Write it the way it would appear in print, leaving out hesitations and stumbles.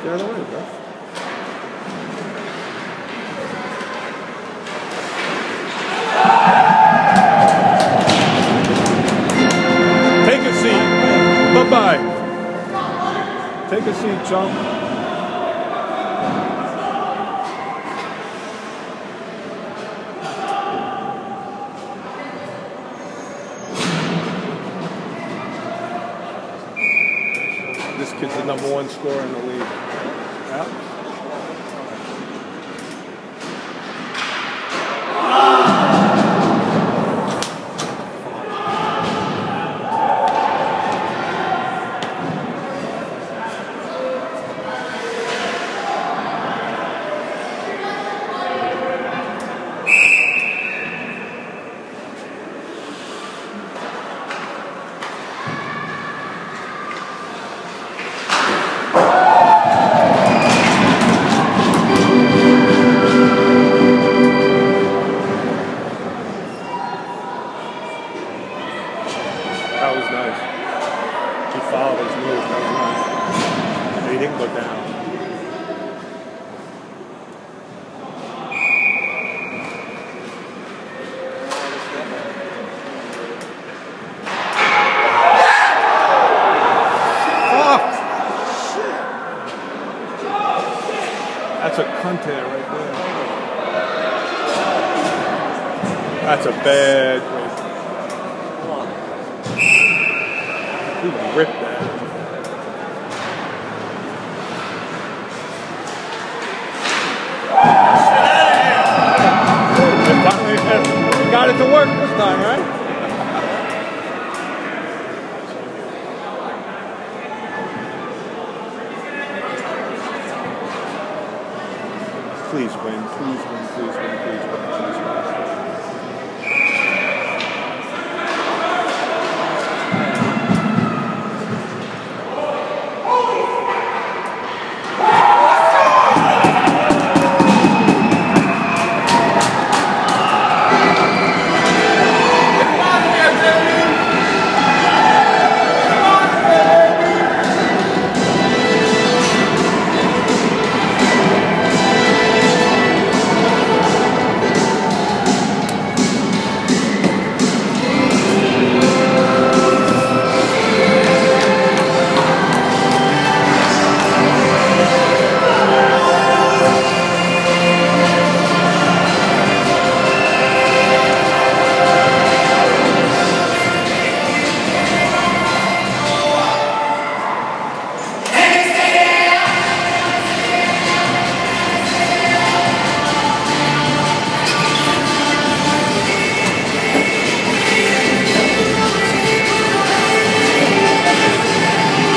Get out of the way, bro. Take a seat. Bye-bye. Take a seat, chump. This kid's the #1 scorer in the league. Yeah. That was nice. He followed his move. That was nice. He didn't go down. Oh! That's a cunter right there. That's a bad break. He ripped that. He got it to work this time, right? Please win, please win, please win, please win.